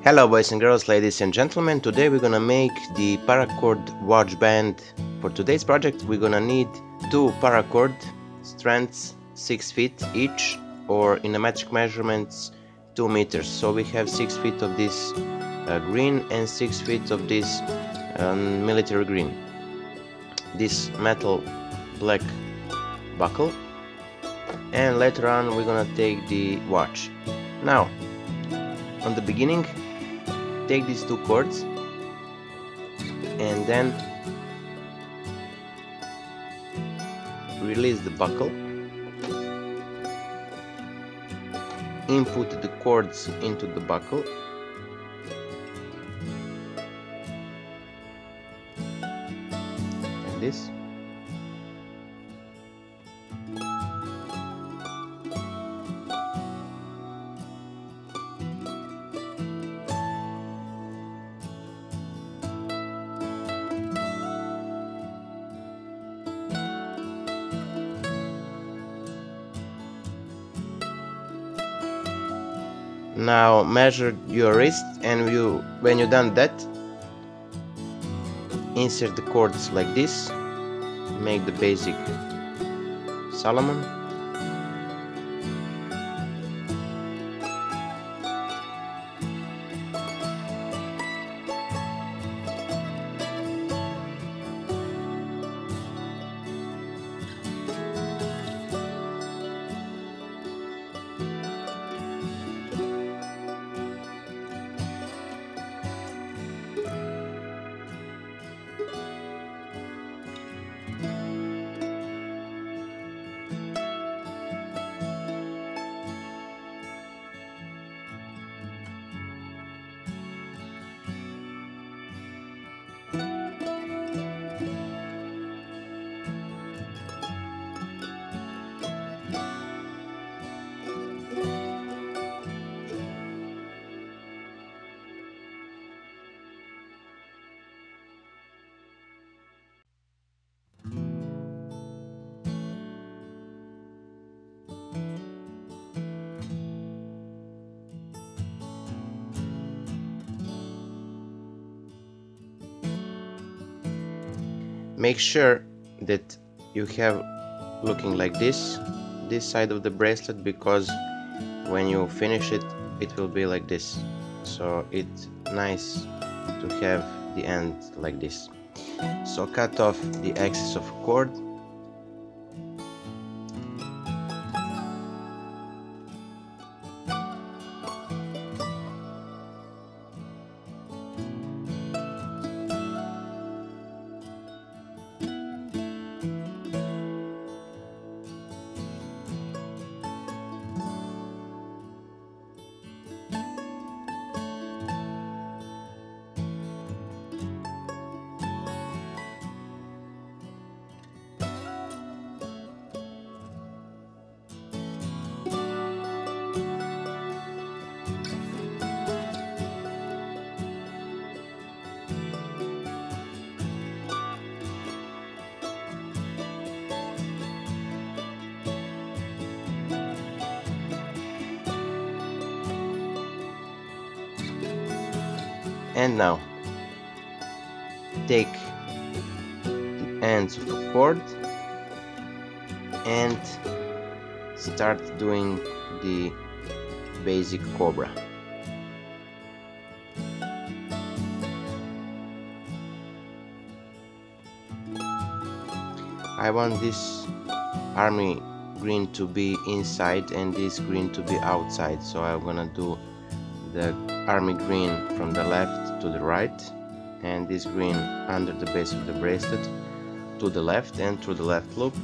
Hello boys and girls, ladies and gentlemen. Today we're gonna make the paracord watch band. For today's project we're gonna need two paracord strands 6 feet each, or in the metric measurements 2 meters. So we have 6 feet of this green and 6 feet of this military green. This metal black buckle, and later on we're gonna take the watch. Now on the beginning, take these two cords and then release the buckle, input the cords into the buckle, like this, now measure your wrist, and when you're done that, insert the cords like this, make the basic Solomon, make sure that you have looking like this side of the bracelet, because when you finish it, it will be like this. So it's nice to have the end like this. So cut off the excess of cord, and now take the ends of the cord and start doing the basic cobra. I want this army green to be inside and this green to be outside, so I'm gonna do the army green from the left to the right, and this green under the base of the bracelet to the left and through the left loop.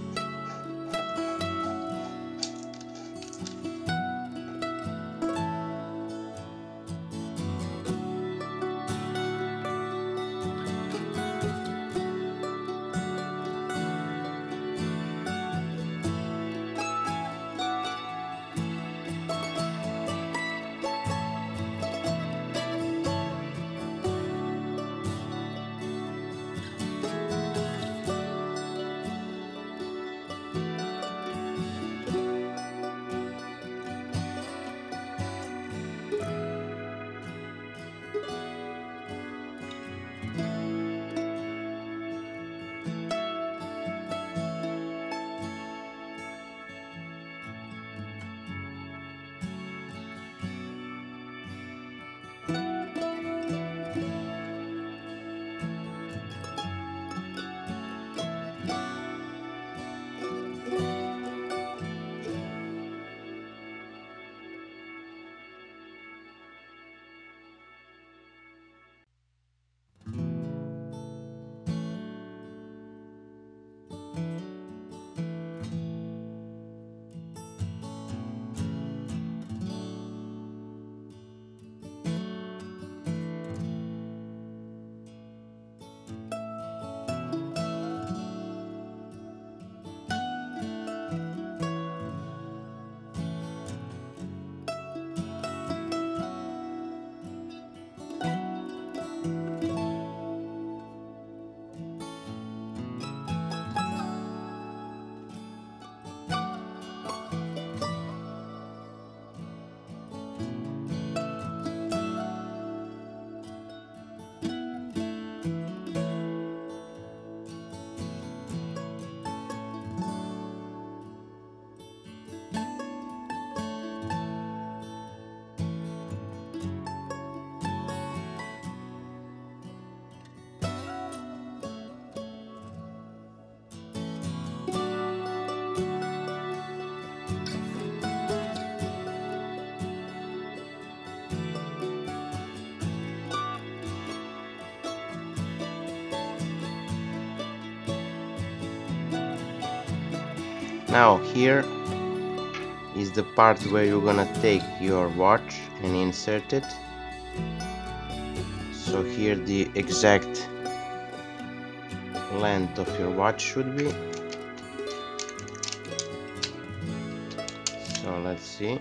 Now here is the part where you're gonna take your watch and insert it. So here the exact length of your watch should be. So let's see.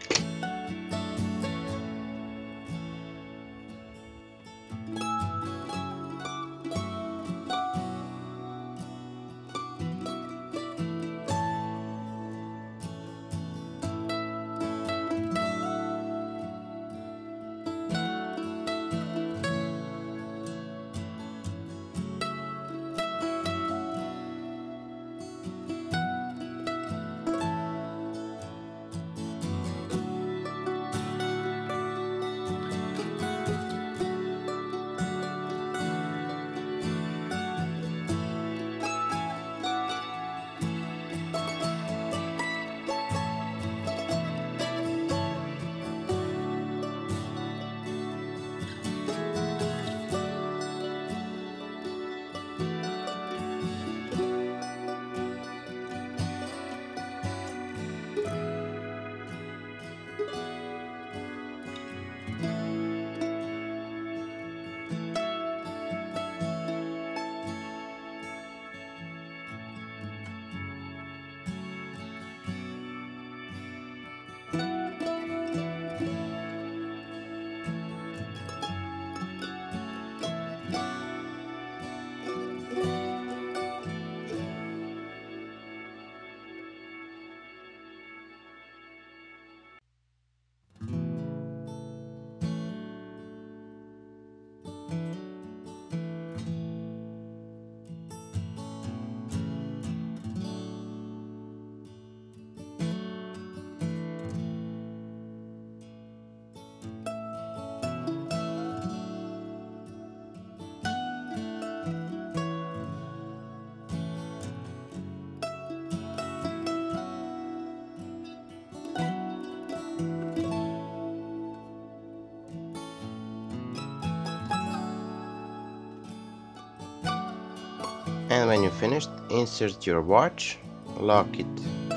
And when you're finished, insert your watch, lock it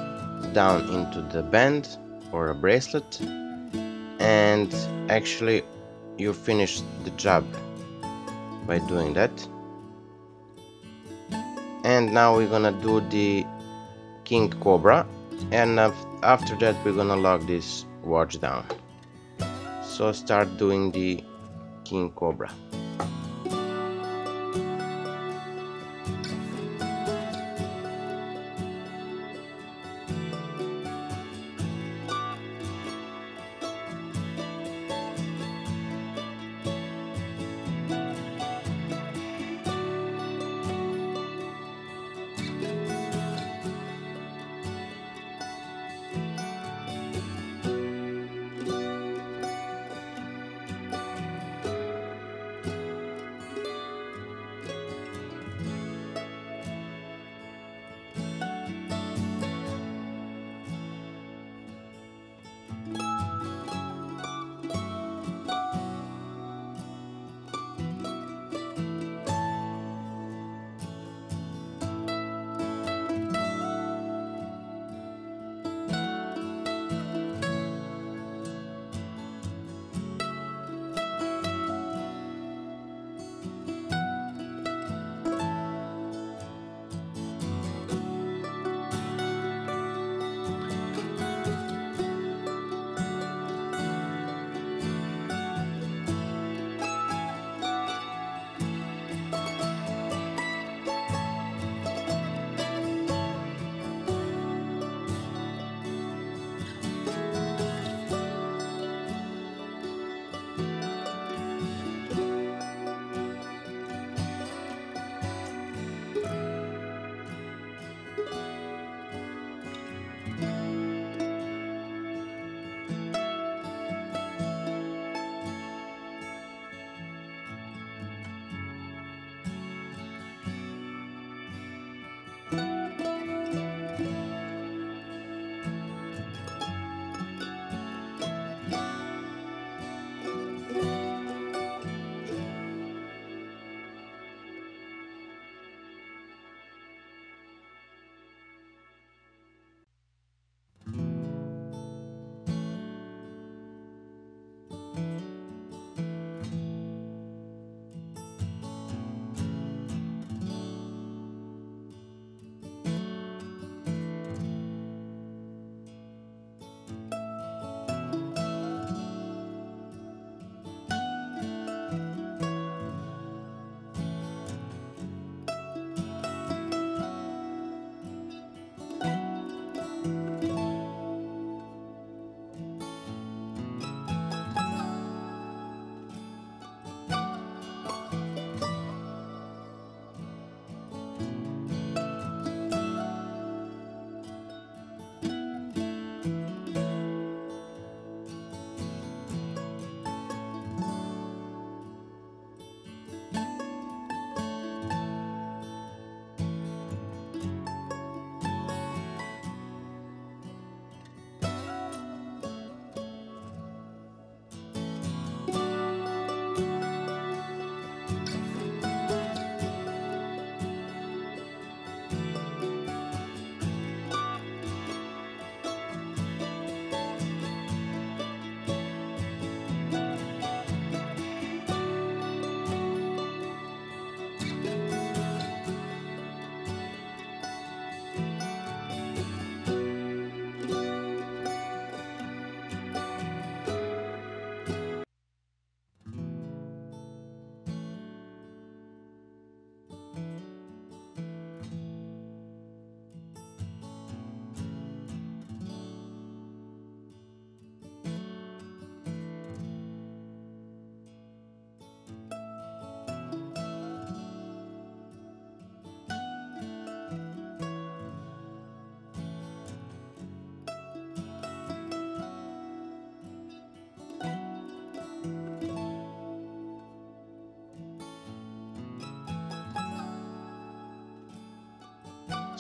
down into the band or a bracelet, and actually you finished the job by doing that. And now we're gonna do the King Cobra, and after that we're gonna lock this watch down. So start doing the King Cobra.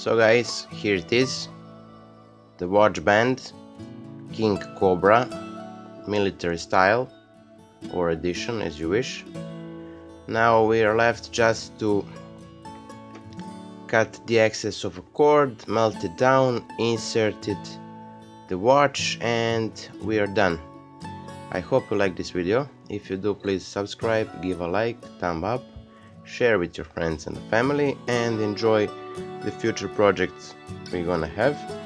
So guys, here it is, the watch band, King Cobra, military style or edition as you wish. Now we are left just to cut the excess of a cord, melt it down, insert it the watch, and we are done. I hope you like this video. If you do, please subscribe, give a like, thumb up, share with your friends and family, and enjoy the future projects we're gonna have.